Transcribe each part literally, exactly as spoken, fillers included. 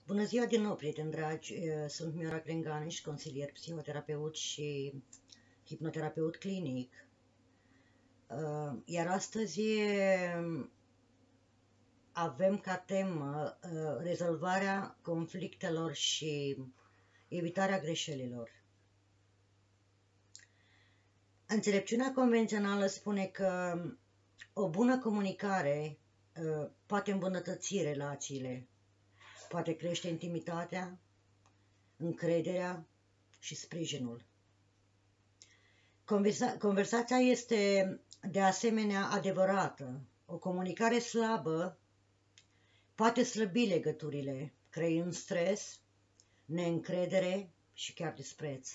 Bună ziua din nou, prieteni dragi! Sunt Miora Crenganeș, consilier psihoterapeut și hipnoterapeut clinic. Iar astăzi avem ca temă rezolvarea conflictelor și evitarea greșelilor. Înțelepciunea convențională spune că o bună comunicare poate îmbunătăți relațiile, poate crește intimitatea, încrederea și sprijinul. Conversa conversația este de asemenea adevărată. O comunicare slabă poate slăbi legăturile, creând stres, neîncredere și chiar dispreț.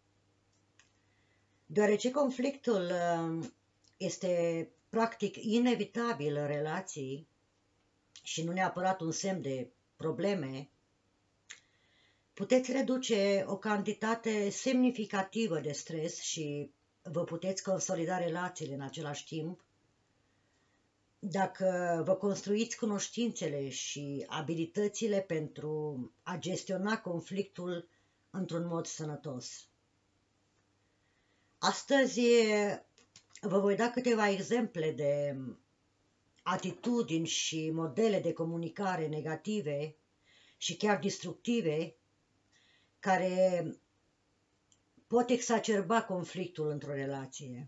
Deoarece conflictul este practic inevitabil în relații și nu neapărat un semn de probleme, puteți reduce o cantitate semnificativă de stres și vă puteți consolida relațiile în același timp dacă vă construiți cunoștințele și abilitățile pentru a gestiona conflictul într-un mod sănătos. Astăzi vă voi da câteva exemple de atitudini și modele de comunicare negative și chiar destructive care pot exacerba conflictul într-o relație.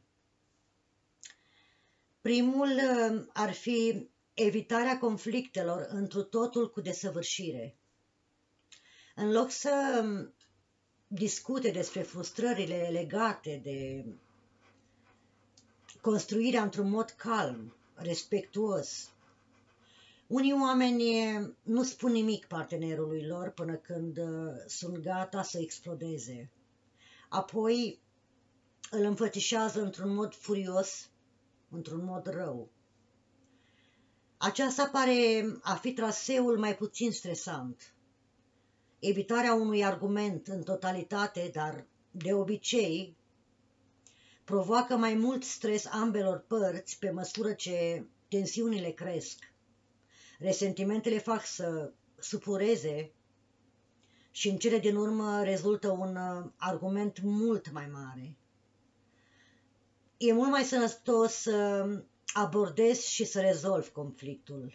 Primul ar fi evitarea conflictelor întru totul cu desăvârșire. În loc să discute despre frustrările legate de construirea într-un mod calm, respectuos, unii oameni nu spun nimic partenerului lor până când sunt gata să explodeze. Apoi îl înfățișează într-un mod furios, într-un mod rău. Aceasta pare a fi traseul mai puțin stresant. Evitarea unui argument în totalitate, dar de obicei, provoacă mai mult stres ambelor părți pe măsură ce tensiunile cresc. Resentimentele fac să supureze și în cele din urmă rezultă un argument mult mai mare. E mult mai sănătos să abordezi și să rezolvi conflictul.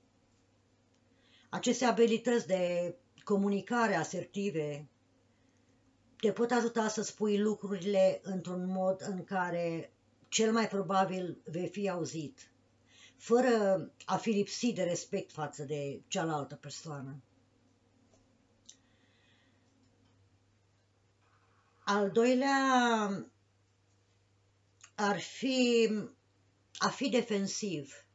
Aceste abilități de comunicare asertive te pot ajuta să spui lucrurile într-un mod în care cel mai probabil vei fi auzit, fără a fi lipsit de respect față de cealaltă persoană. Al doilea ar fi a fi defensiv.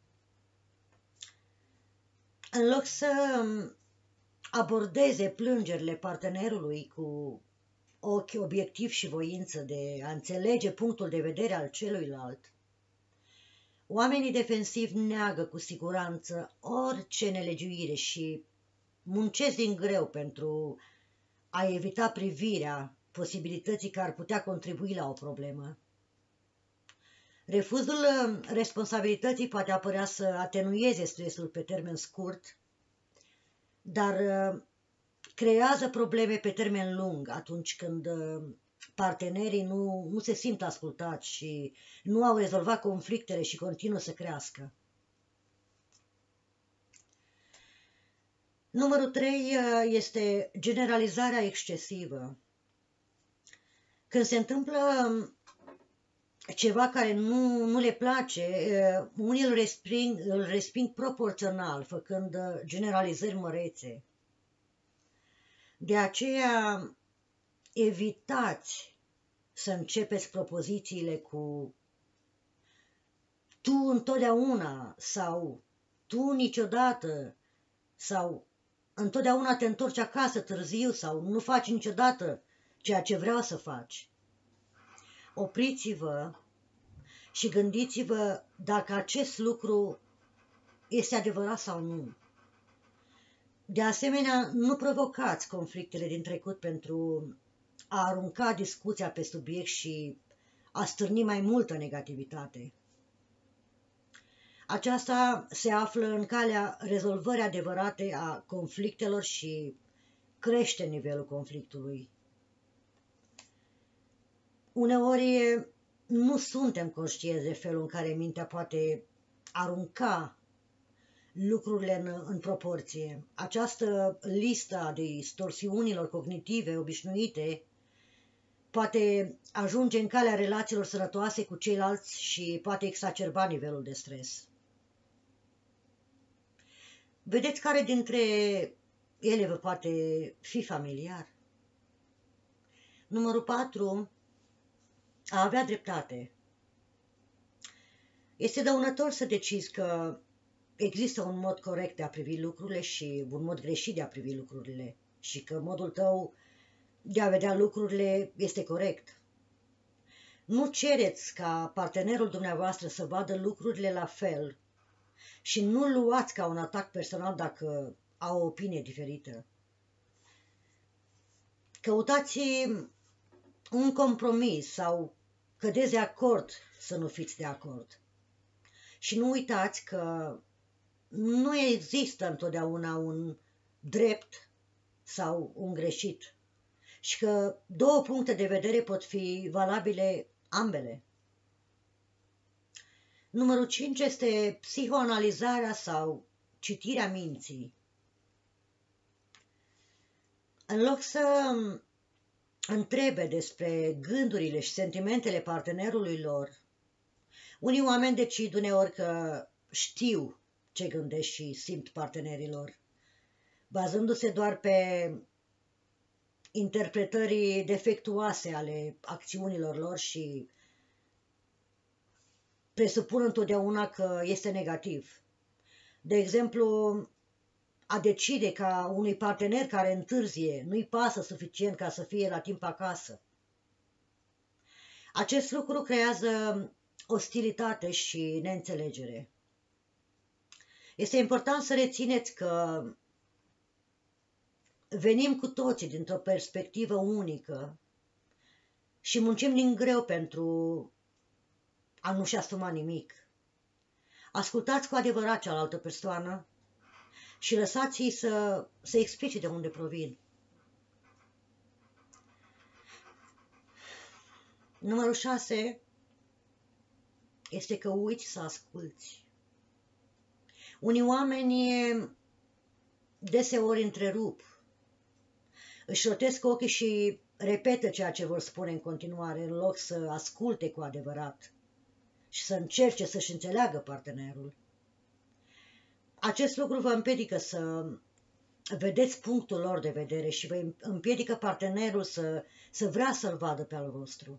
În loc să abordeze plângerile partenerului cu ochi obiectiv și voință de a înțelege punctul de vedere al celuilalt, oamenii defensivi neagă cu siguranță orice nelegiuire și muncesc din greu pentru a evita privirea posibilității care ar putea contribui la o problemă. Refuzul responsabilității poate apărea să atenueze stresul pe termen scurt, dar creează probleme pe termen lung atunci când partenerii nu, nu se simt ascultați și nu au rezolvat conflictele și continuă să crească. Numărul trei este generalizarea excesivă. Când se întâmplă ceva care nu, nu le place, unii îl resping, îl resping proporțional, făcând generalizări mărețe. De aceea, evitați să începeți propozițiile cu tu întotdeauna sau tu niciodată sau întotdeauna te întorci acasă târziu sau nu faci niciodată ceea ce vreau să faci. Opriți-vă și gândiți-vă dacă acest lucru este adevărat sau nu. De asemenea, nu provocați conflictele din trecut pentru a arunca discuția pe subiect și a stârni mai multă negativitate. Aceasta se află în calea rezolvării adevărate a conflictelor și crește nivelul conflictului. Uneori nu suntem conștienți de felul în care mintea poate arunca lucrurile în, în proporție. Această listă a distorsiunilor cognitive obișnuite poate ajunge în calea relațiilor sănătoase cu ceilalți și poate exacerba nivelul de stres. Vedeți care dintre ele vă poate fi familiar? Numărul patru. A avea dreptate. Este dăunător să decizi că există un mod corect de a privi lucrurile și un mod greșit de a privi lucrurile și că modul tău de a vedea lucrurile este corect. Nu cereți ca partenerul dumneavoastră să vadă lucrurile la fel și nu luați ca un atac personal dacă au o opinie diferită. Căutați un compromis sau cădeți de acord să nu fiți de acord. Și nu uitați că nu există întotdeauna un drept sau un greșit și că două puncte de vedere pot fi valabile ambele. Numărul cinci este psihoanalizarea sau citirea minții. În loc să întrebe despre gândurile și sentimentele partenerului lor, unii oameni decid uneori că știu ce gândesc și simt partenerilor, bazându-se doar pe interpretări defectuoase ale acțiunilor lor și presupun întotdeauna că este negativ. De exemplu, a decide ca unui partener care întârzie nu-i pasă suficient ca să fie la timp acasă. Acest lucru creează ostilitate și neînțelegere. Este important să rețineți că venim cu toții dintr-o perspectivă unică și muncim din greu pentru a nu-și asuma nimic. Ascultați cu adevărat cealaltă persoană și lăsați-i să, să explice de unde provin. Numărul șase este că uiți să asculți. Unii oameni deseori întrerup, își rotesc ochii și repetă ceea ce vor spune în continuare, în loc să asculte cu adevărat și să încerce să-și înțeleagă partenerul. Acest lucru vă împiedică să vedeți punctul lor de vedere și vă împiedică partenerul să, să vrea să-l vadă pe al vostru.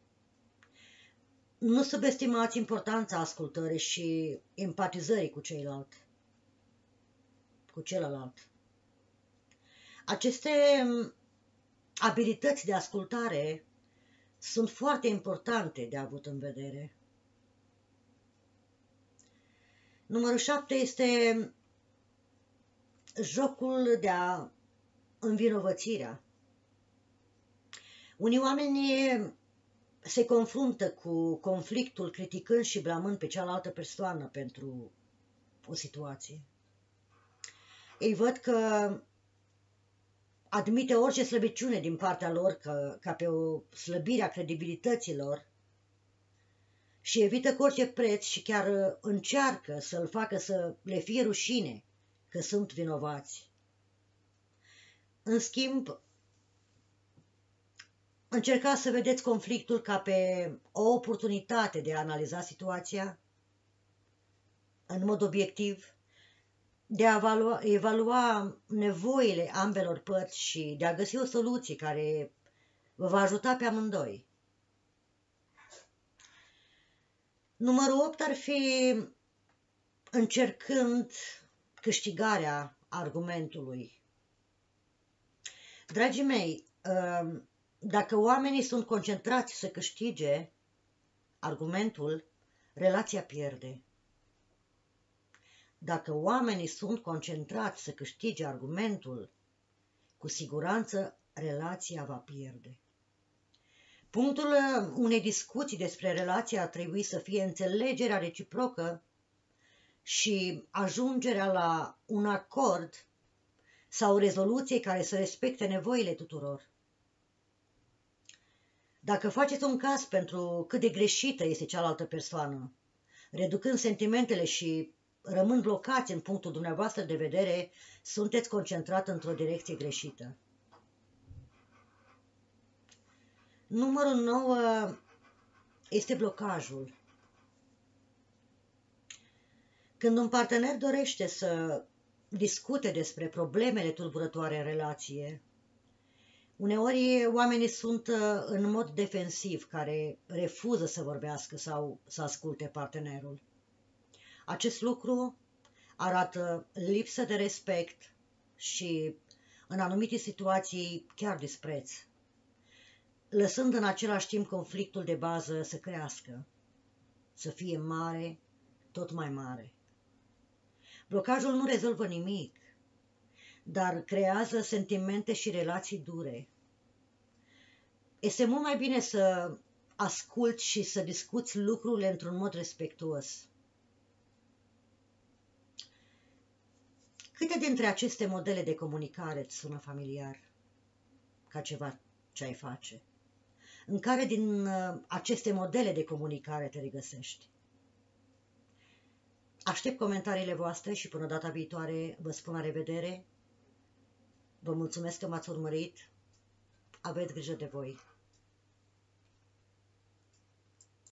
Nu subestimați importanța ascultării și empatizării cu ceilalți, cu celălalt. Aceste abilități de ascultare sunt foarte importante de avut în vedere. Numărul șapte este jocul de a învinovățirea. Unii oameni se confruntă cu conflictul criticând și blamând pe cealaltă persoană pentru o situație. Ei văd că admite orice slăbiciune din partea lor ca, ca pe o slăbire a credibilității lor și evită cu orice preț și chiar încearcă să-l facă să le fie rușine că sunt vinovați. În schimb, încercați să vedeți conflictul ca pe o oportunitate de a analiza situația în mod obiectiv, de a evalua, evalua nevoile ambelor părți și de a găsi o soluție care vă va ajuta pe amândoi. Numărul opt ar fi încercând câștigarea argumentului. Dragii mei, dacă oamenii sunt concentrați să câștige argumentul, relația pierde. Dacă oamenii sunt concentrați să câștige argumentul, cu siguranță relația va pierde. Punctul unei discuții despre relație ar trebui să fie înțelegerea reciprocă și ajungerea la un acord sau o rezoluție care să respecte nevoile tuturor. Dacă faceți un caz pentru cât de greșită este cealaltă persoană, reducând sentimentele și rămân blocați în punctul dumneavoastră de vedere, sunteți concentrat într-o direcție greșită. Numărul nouă este blocajul. Când un partener dorește să discute despre problemele tulburătoare în relație, uneori oamenii sunt în mod defensiv, care refuză să vorbească sau să asculte partenerul. Acest lucru arată lipsă de respect și, în anumite situații, chiar dispreț, lăsând în același timp conflictul de bază să crească, să fie mare, tot mai mare. Blocajul nu rezolvă nimic, dar creează sentimente și relații dure. Este mult mai bine să asculți și să discuți lucrurile într-un mod respectuos. Câte dintre aceste modele de comunicare îți sună familiar, ca ceva ce ai face? În care din aceste modele de comunicare te regăsești? Aștept comentariile voastre și până data viitoare vă spun la revedere. Vă mulțumesc că m-ați urmărit. Aveți grijă de voi.